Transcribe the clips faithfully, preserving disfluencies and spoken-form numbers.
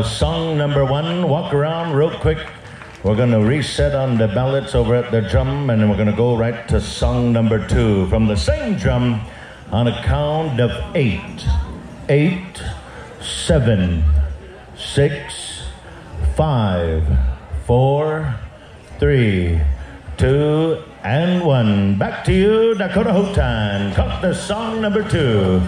song number one. Walk around real quick. We're going to reset on the ballots over at the drum, and then we're going to go right to song number two from the same drum on a count of eight. Eight, seven, six, five, four, three, two, and one. Back to you, Dakota Hotan. Cut the song number two.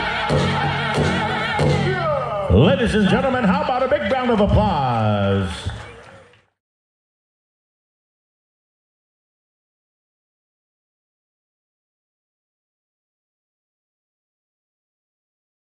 Ladies and gentlemen, how about a big round of applause?